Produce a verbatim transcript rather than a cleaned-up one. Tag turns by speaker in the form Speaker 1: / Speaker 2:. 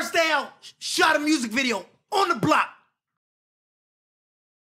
Speaker 1: First day out, shot a music video on the block.